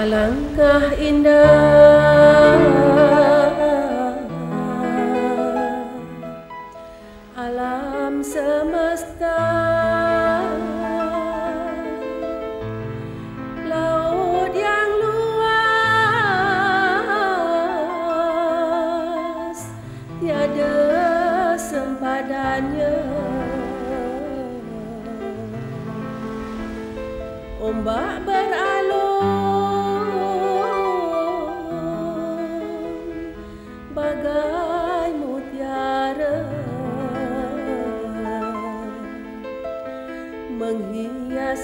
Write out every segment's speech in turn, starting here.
Alangkah indah alam semesta, laut yang luas tiada sempadannya, ombak beralun bagai mutiara menghias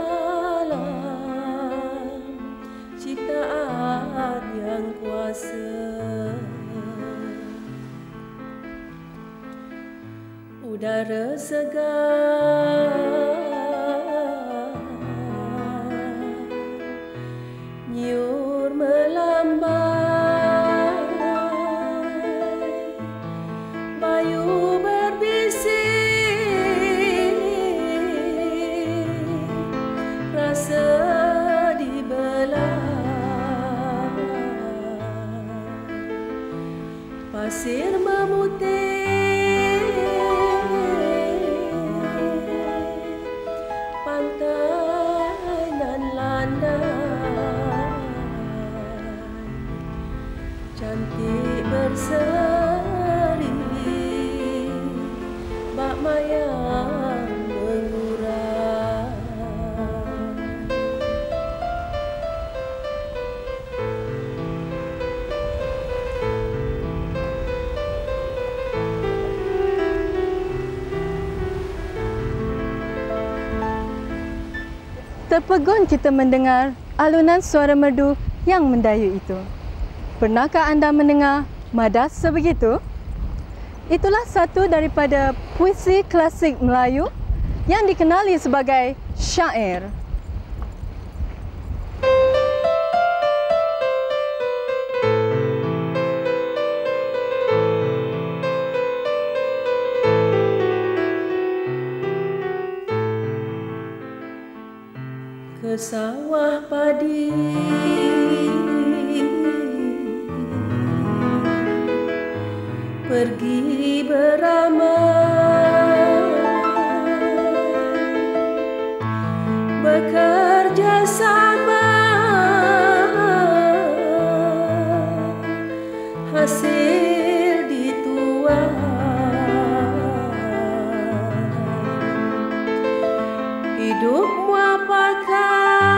alam ciptaan yang kuasa. Udara segar nyiur melambai, bayu berbisik, rasa dibelah, pasir memutih, pantai nan landai, cantik berseri, bak mayang mengurai. Terpegun kita mendengar alunan suara merdu yang mendayu itu. Pernahkah anda mendengar madas sebegitu? Itulah satu daripada puisi klasik Melayu yang dikenali sebagai syair. Ke sawah padi pergi beramai, bekerja sama, hasil dituai, hidupmu apakah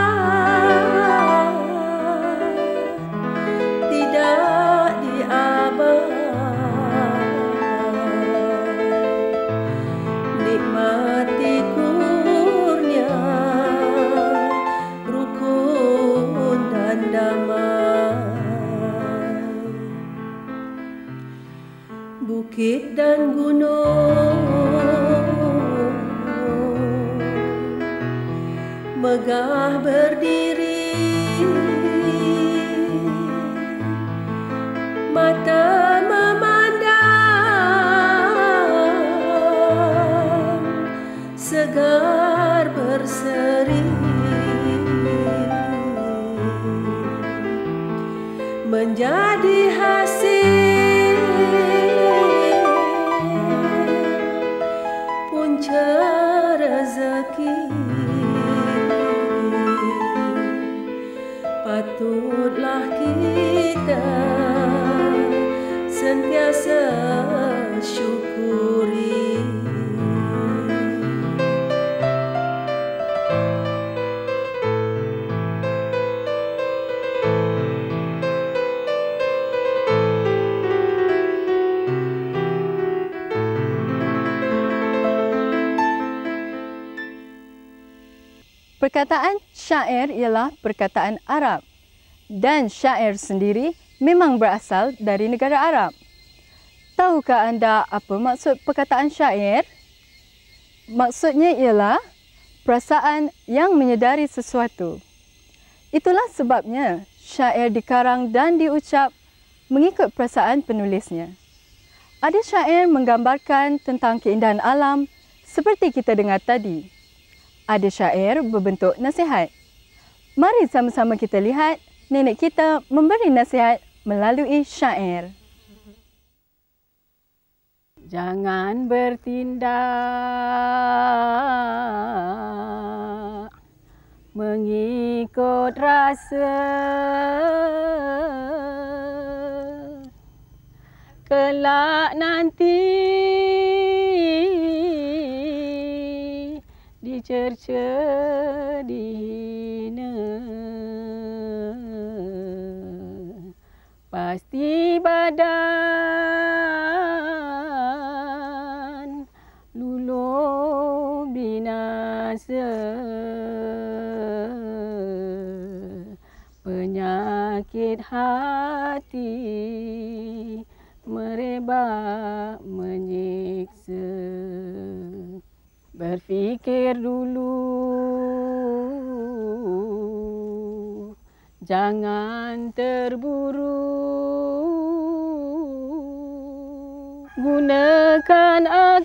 tidak diabad, nikmati kurnia rukun dan damai. Bukit dan gunung megah berdiri, mata memandang segar berseri, menjadi hasil punca rezeki. Patutlah kita sentiasa syukuri. Perkataan syair ialah perkataan Arab dan syair sendiri memang berasal dari negara Arab. Tahukah anda apa maksud perkataan syair? Maksudnya ialah perasaan yang menyedari sesuatu. Itulah sebabnya syair dikarang dan diucap mengikut perasaan penulisnya. Ada syair menggambarkan tentang keindahan alam seperti kita dengar tadi. Ada syair berbentuk nasihat. Mari sama-sama kita lihat nenek kita memberi nasihat melalui syair. Jangan bertindak mengikut rasa, kelak nanti dicerca dihina. Pasti badan luluh binasa, penyakit hati merebak menyiksa. Berfikir dulu, jangan terburu. Gunakan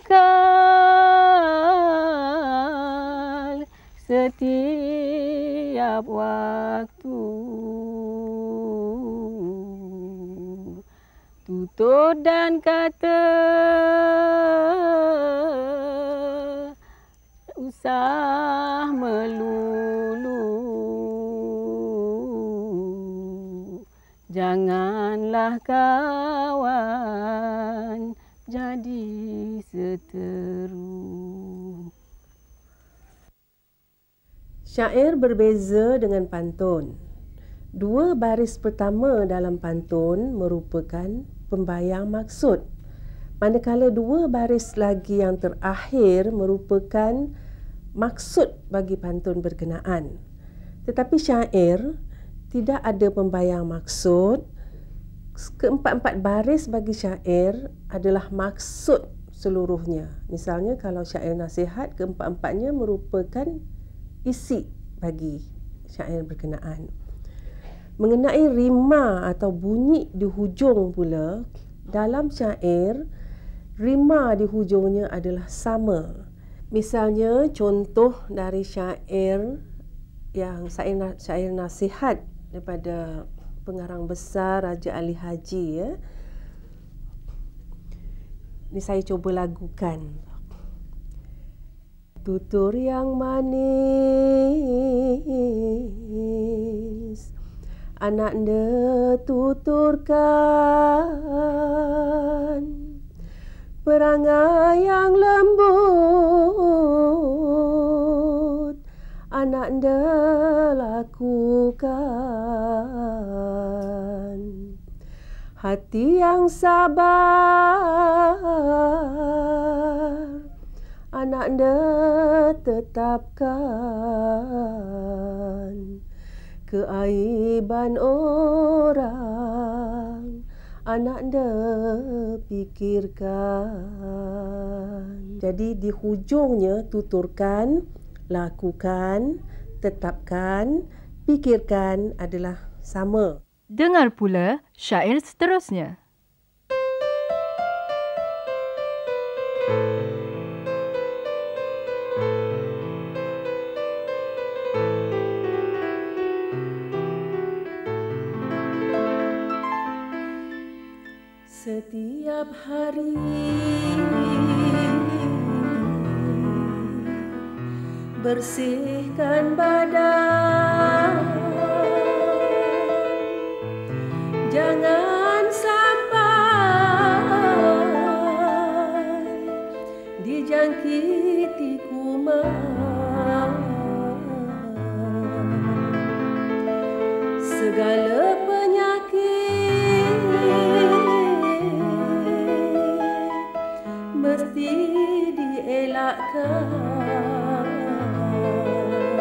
akal setiap waktu. Tutur dan kata usah melulu. Janganlah kawan jadi seteru. Syair berbeza dengan pantun. Dua baris pertama dalam pantun merupakan pembayang maksud, manakala dua baris lagi yang terakhir merupakan maksud bagi pantun berkenaan. Tetapi syair tidak ada pembayang maksud. Keempat-empat baris bagi syair adalah maksud seluruhnya. Misalnya kalau syair nasihat, keempat-empatnya merupakan isi bagi syair berkenaan. Mengenai rima atau bunyi di hujung pula, dalam syair, rima di hujungnya adalah sama. Misalnya contoh dari syair nasihat daripada pengarang besar Raja Ali Haji, ya. Ini saya cuba lagukan. Tutur yang manis anak anda tuturkan, perangai yang lembut anak anda lakukan, hati yang sabar anak anda tetapkan, keaiban orang anak anda pikirkan. Jadi di hujungnya tuturkan, lakukan, tetapkan, pikirkan adalah sama. Dengar pula syair seterusnya. Setiap hari bersihkan badan, jangan sampai dijangkiti kuman. Segala penyakit mesti dielakkan,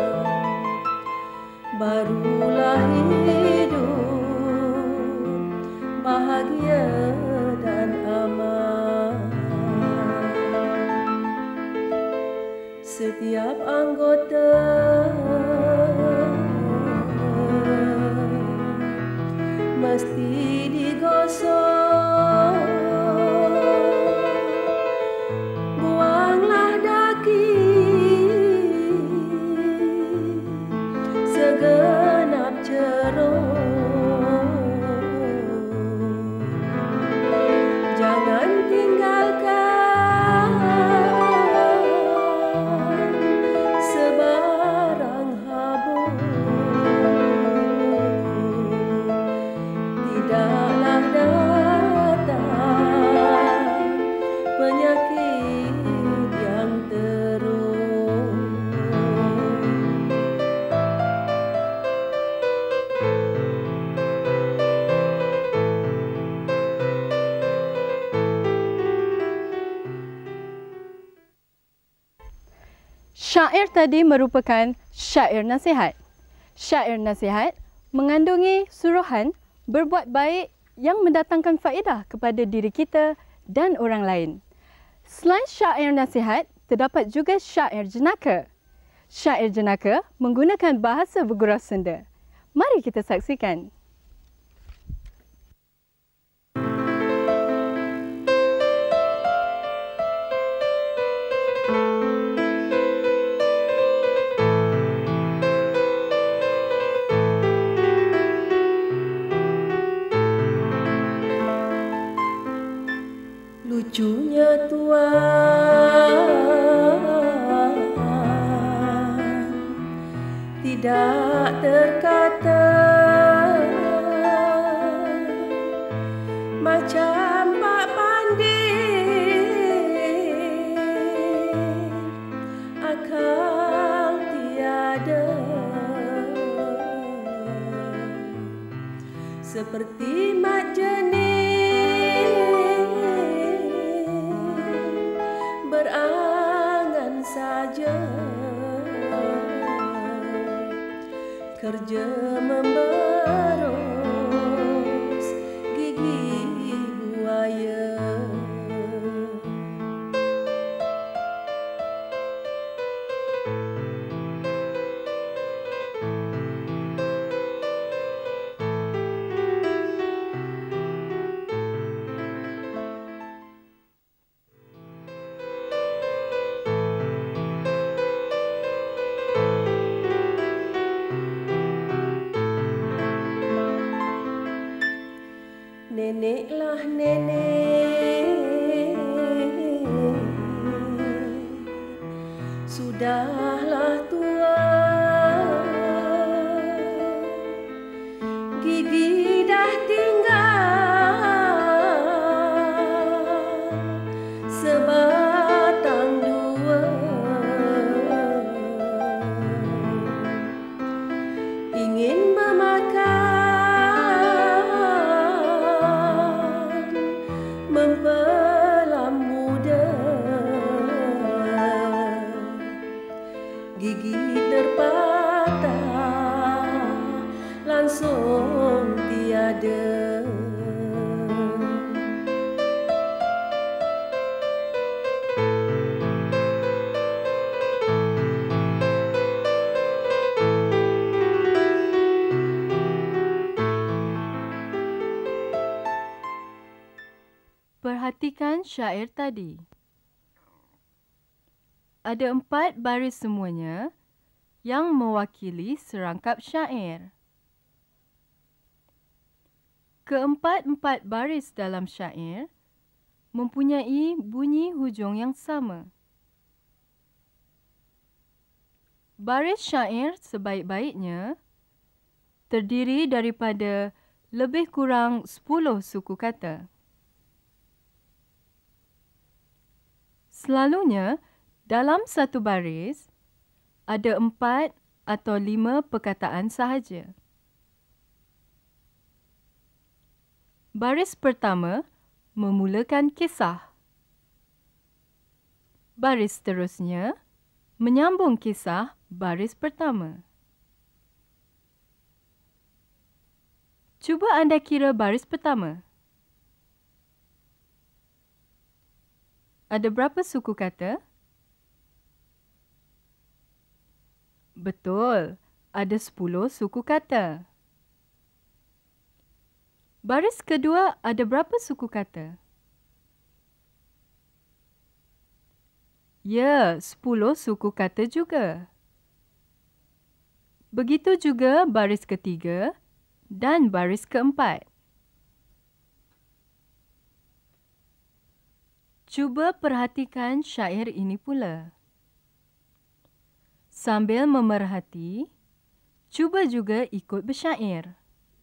barulah hidup Syair tadi merupakan syair nasihat. Syair nasihat mengandungi suruhan berbuat baik yang mendatangkan faedah kepada diri kita dan orang lain. Selain syair nasihat, terdapat juga syair jenaka. Syair jenaka menggunakan bahasa bergurau Sunda. Mari kita saksikan. Lucunya Tuhan tidak terkata, macam Pak Pandir akal tiada, seperti mat jenis berangan saja, kerja memberos gigi buaya. Neneklah nenek, sudahlah tua, gigi dah tinggal sebatang dua, ingin memakan mempelam muda, gigi terpatah langsung tiada. Perhatikan syair tadi. Ada 4 baris semuanya yang mewakili serangkap syair. Keempat-empat baris dalam syair mempunyai bunyi hujung yang sama. Baris syair sebaik-baiknya terdiri daripada lebih kurang 10 suku kata. Selalunya, dalam satu baris, ada 4 atau 5 perkataan sahaja. Baris pertama memulakan kisah. Baris seterusnya menyambung kisah baris pertama. Cuba anda kira baris pertama. Ada berapa suku kata? Betul, ada 10 suku kata. Baris kedua ada berapa suku kata? Ya, 10 suku kata juga. Begitu juga baris ketiga dan baris keempat. Cuba perhatikan syair ini pula. Sambil memerhati, cuba juga ikut bersyair.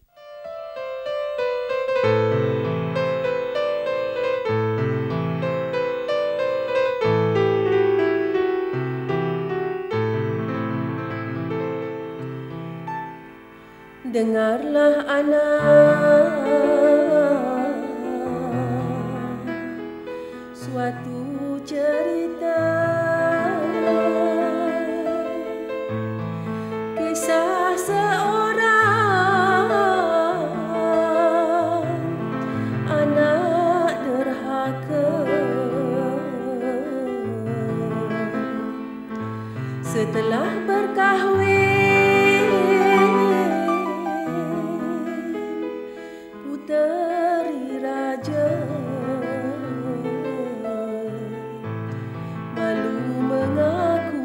Dengarlah anak, suatu cerita setelah berkahwin, puteri raja malu mengaku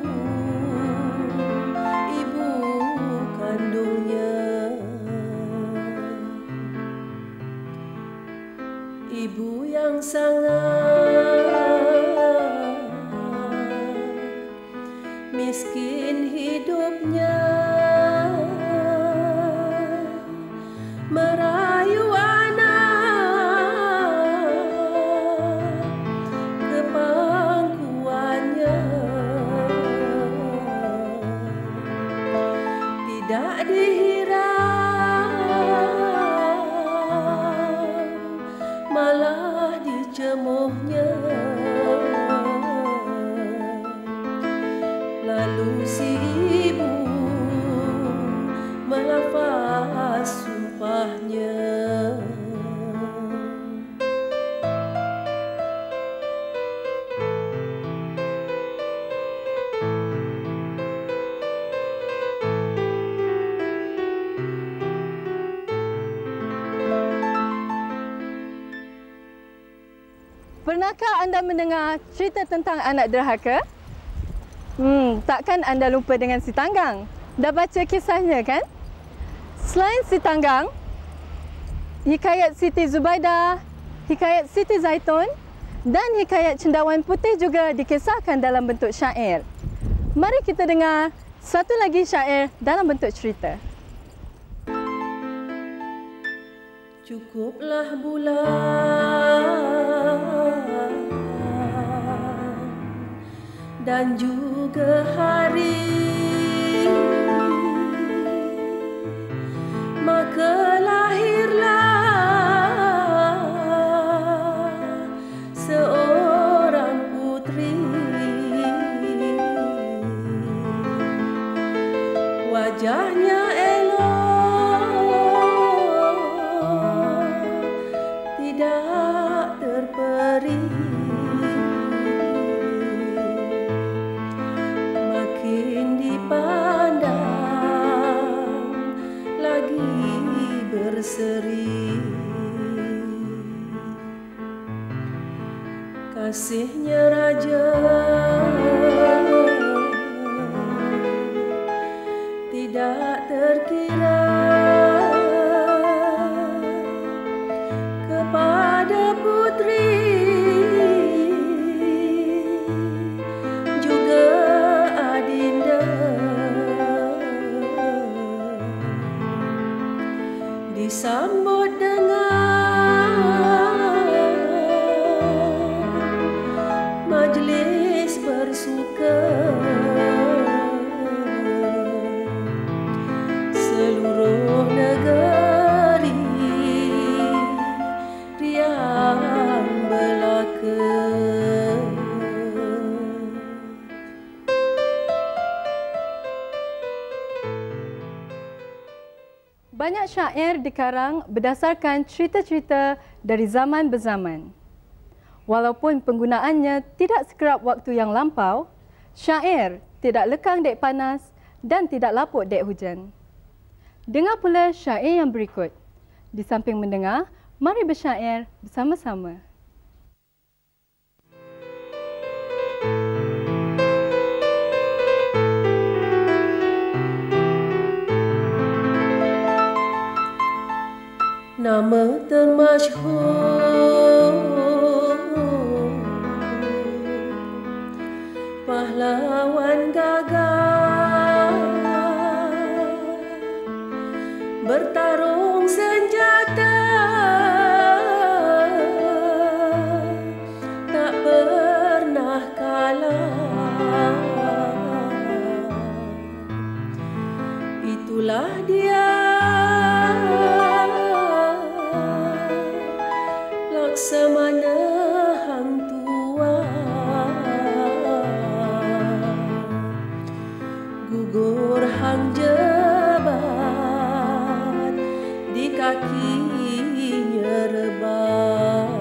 ibu kandungnya. Ibu yang sangat miskin hidupnya, merayu anak ke pangkuannya, tidak dihirau malah dicemuhnya. Lalu si ibu melafaz sumpahnya. Pernahkah anda mendengar cerita tentang anak derhaka? Takkan anda lupa dengan si Tanggang? Dah baca kisahnya kan? Selain si Tanggang, hikayat Siti Zubaidah, hikayat Siti Zaitun dan hikayat Cendawan Putih juga dikisahkan dalam bentuk syair. Mari kita dengar satu lagi syair dalam bentuk cerita. Cukuplah bulan dan juga hari, maka lahirlah seorang putri. Wajahnya elok, tidak terperi, dipandang lagi berseri. Kasihnya raja tidak terkira kepada putri, disambut dengan majlis bersuka. Seluruh negeri riang belaka. Banyak syair dikarang berdasarkan cerita-cerita dari zaman berzaman. Walaupun penggunaannya tidak sekerap waktu yang lampau, syair tidak lekang dek panas dan tidak lapuk dek hujan. Dengar pula syair yang berikut. Di samping mendengar, mari bersyair bersama-sama. Nama termasyhur pahlawan gagah, bertarung senjata tak pernah kalah. Itulah dia, Laksamana Hang Tuah, gugur hang jebat di kakinya rebah.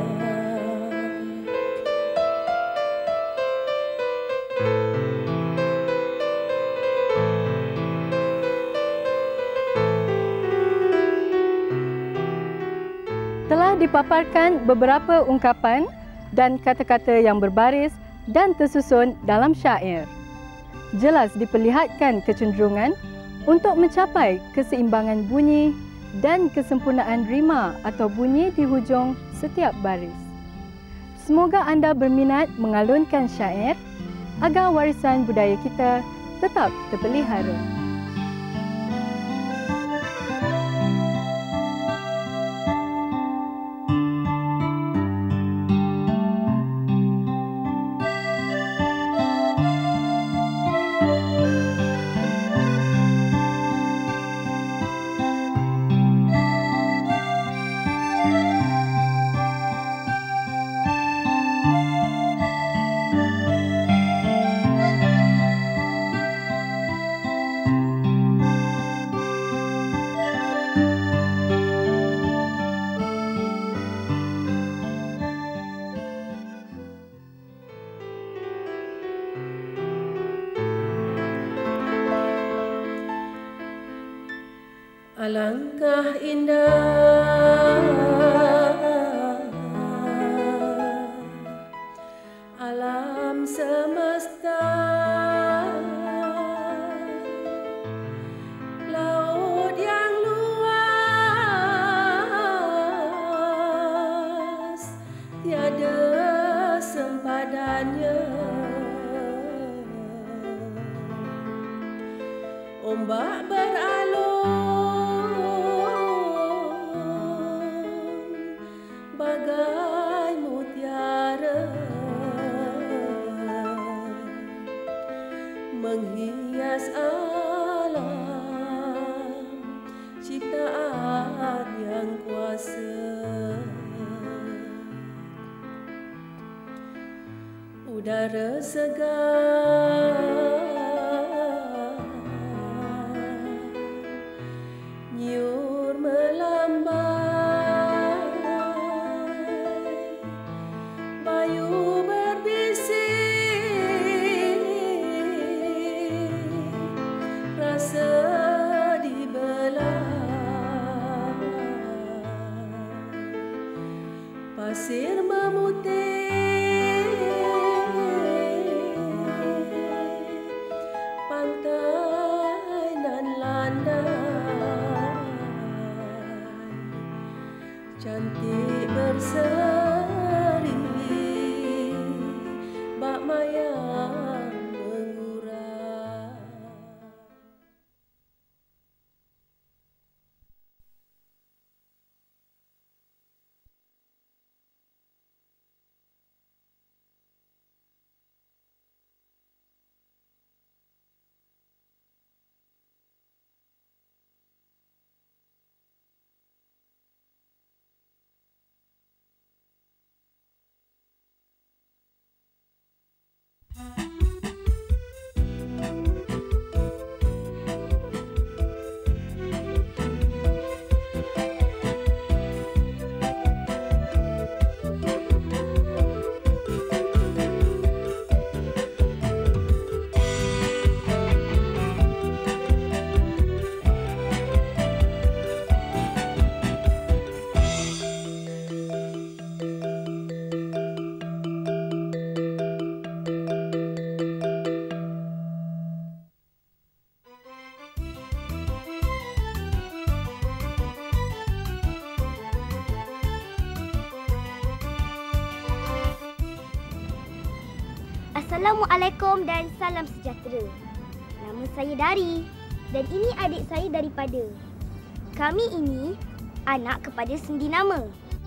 dipaparkan beberapa ungkapan dan kata-kata yang berbaris dan tersusun dalam syair. Jelas diperlihatkan kecenderungan untuk mencapai keseimbangan bunyi dan kesempurnaan rima atau bunyi di hujung setiap baris. Semoga anda berminat mengalunkan syair agar warisan budaya kita tetap terpelihara. Alangkah indah alam semesta, laut yang luas tiada sempadannya, ombak beralun bagai mutiara menghias alam ciptaan yang kuasa. Udara segar nyiur melambai, bayu berbisik, rasa dibelah, pasir memutih, pantai nan landai, cantik berseri, bak mayang mengurai. Assalamualaikum dan salam sejahtera. Nama saya Dari dan ini adik saya daripada. Kami ini anak kepada sendi nama.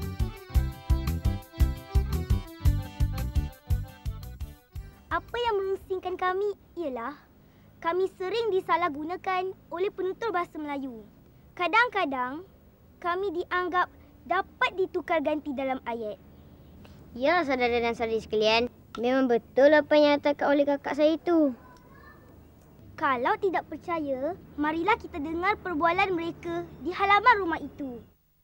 Apa yang merusingkan kami ialah kami sering disalahgunakan oleh penutur bahasa Melayu. Kadang-kadang kami dianggap dapat ditukar ganti dalam ayat. Ya, saudara dan saudari sekalian. Memang betul apa yang dikatakan oleh kakak saya itu. Kalau tidak percaya, marilah kita dengar perbualan mereka di halaman rumah itu.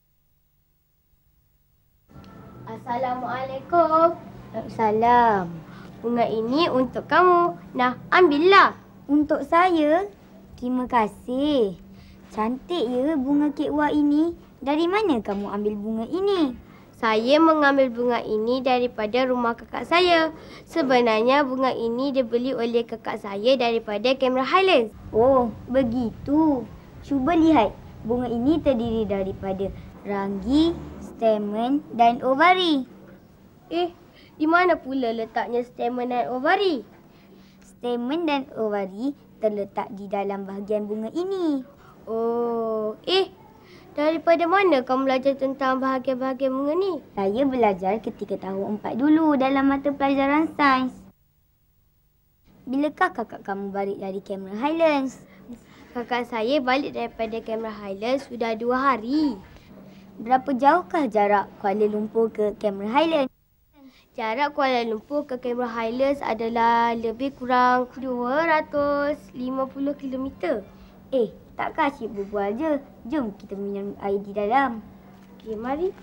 Assalamualaikum. Salam. Bunga ini untuk kamu. Nah, ambillah. Untuk saya? Terima kasih. Cantik ya bunga kekwa ini. Dari mana kamu ambil bunga ini? Saya mengambil bunga ini daripada rumah kakak saya. Sebenarnya bunga ini dibeli oleh kakak saya daripada Cameron Highlands. Oh, begitu. Cuba lihat. Bunga ini terdiri daripada ranggi, stamen dan ovari. Di mana pula letaknya stamen dan ovari? Stamen dan ovari terletak di dalam bahagian bunga ini. Oh, daripada mana kamu belajar tentang bahagian-bahagian bunga ni? Saya belajar ketika tahun 4 dulu dalam mata pelajaran sains. Bilakah kakak kamu balik dari Cameron Highlands? Kakak saya balik daripada Cameron Highlands sudah 2 hari. Berapa jauhkah jarak Kuala Lumpur ke Cameron Highlands? Jarak Kuala Lumpur ke Cameron Highlands adalah lebih kurang 250 km. Takkan asyik berbual je. Jom kita minum air di dalam. Okey, mari.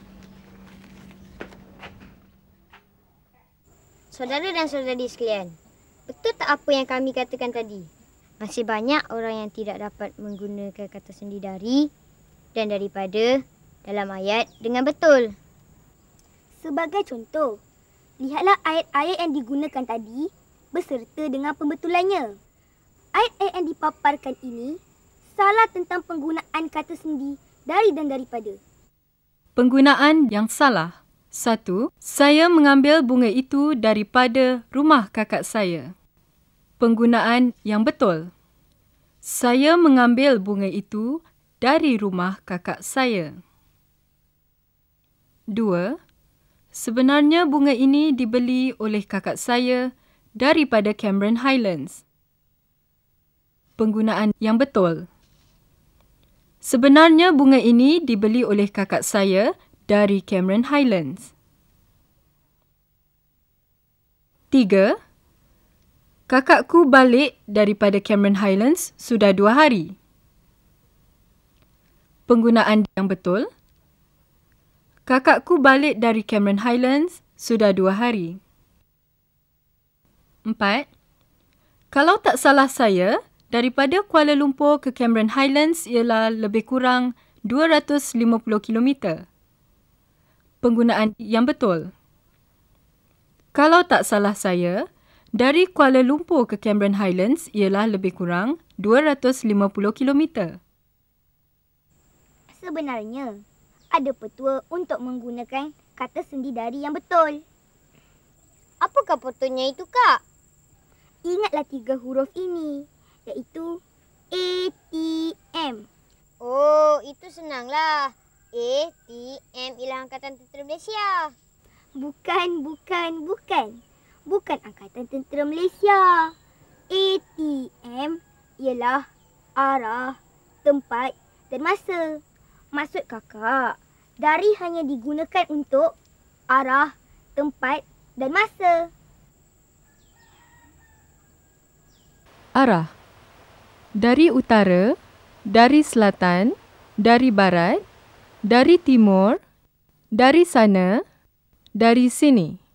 Saudara dan saudari sekalian, betul tak apa yang kami katakan tadi? Masih banyak orang yang tidak dapat menggunakan kata sendi dari dan daripada dalam ayat dengan betul. Sebagai contoh, lihatlah ayat-ayat yang digunakan tadi beserta dengan pembetulannya. Ayat-ayat yang dipaparkan ini salah tentang penggunaan kata sendi dari dan daripada. Penggunaan yang salah. 1. Saya mengambil bunga itu daripada rumah kakak saya. Penggunaan yang betul. Saya mengambil bunga itu dari rumah kakak saya. 2. Sebenarnya bunga ini dibeli oleh kakak saya daripada Cameron Highlands. Penggunaan yang betul. Sebenarnya bunga ini dibeli oleh kakak saya dari Cameron Highlands. 3. Kakakku balik daripada Cameron Highlands sudah 2 hari. Penggunaan yang betul. Kakakku balik dari Cameron Highlands sudah 2 hari. 4. Kalau tak salah saya, daripada Kuala Lumpur ke Cameron Highlands ialah lebih kurang 250 km. Penggunaan yang betul. Kalau tak salah saya, dari Kuala Lumpur ke Cameron Highlands ialah lebih kurang 250 km. Sebenarnya, ada petua untuk menggunakan kata sendi dari yang betul. Apakah petuanya itu, Kak? Ingatlah 3 huruf ini, iaitu ATM. Oh, itu senanglah. ATM ialah Angkatan Tentera Malaysia. Bukan. Bukan Angkatan Tentera Malaysia. ATM ialah arah, tempat dan masa. Maksud kakak, dari hanya digunakan untuk arah, tempat dan masa. Arah. Dari utara, dari selatan, dari barat, dari timur, dari sana, dari sini.